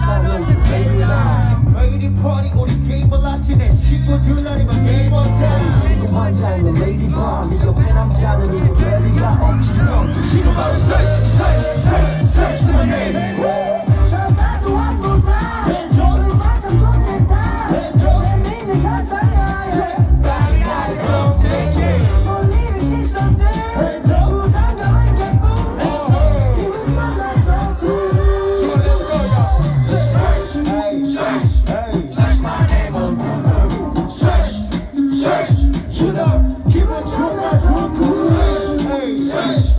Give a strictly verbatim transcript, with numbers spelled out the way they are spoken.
follow the baby line. 매일이 party 우리 게임을 아치네 친구들 아니면 게임 원세. 그 환자는 lady bomb 네 옆에 남자는 이거 될 리가 없지 넌 지금 바로 search search search search my name. 저봐도 안 보자 우리 완전 좋겠다 재밌는 현상이야 빨리 나를 검색해. 몰리는 시선들 부담감은 예쁨 기분 졸라 좋고 Search my name on Google. Search, search, you know. 기분 졸라 좋고. Search.